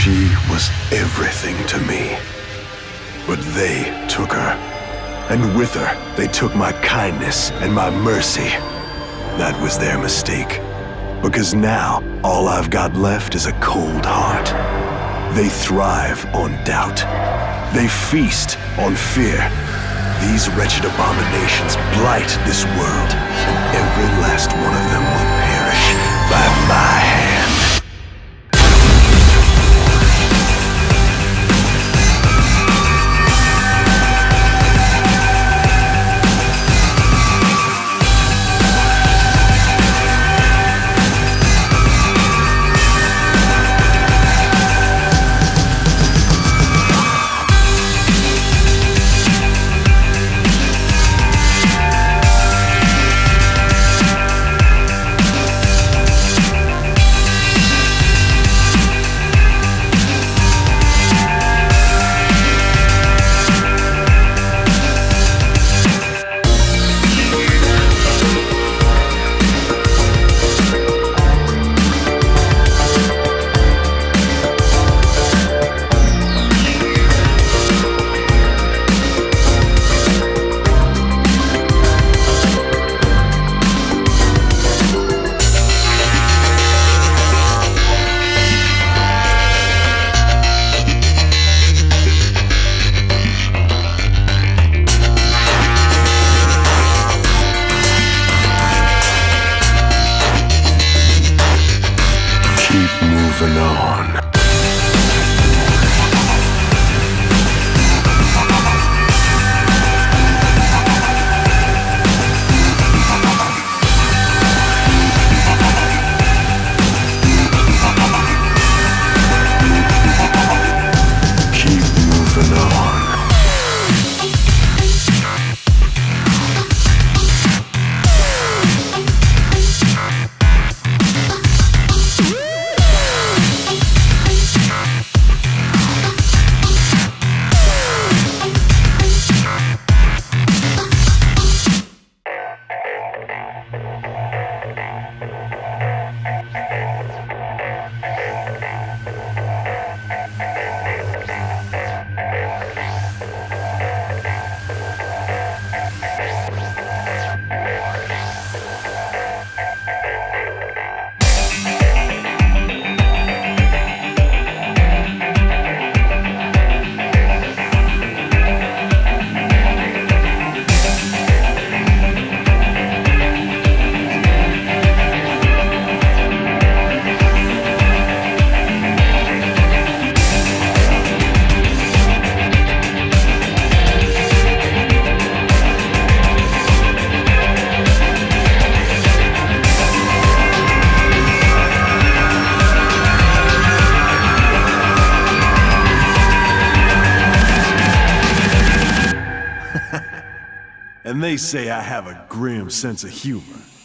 She was everything to me. But they took her. And with her, they took my kindness and my mercy. That was their mistake. Because now, all I've got left is a cold heart. They thrive on doubt. They feast on fear. These wretched abominations blight this world, and every last one of them will perish by my hand. Moving on. Keep moving on. And they say I have a grim sense of humor.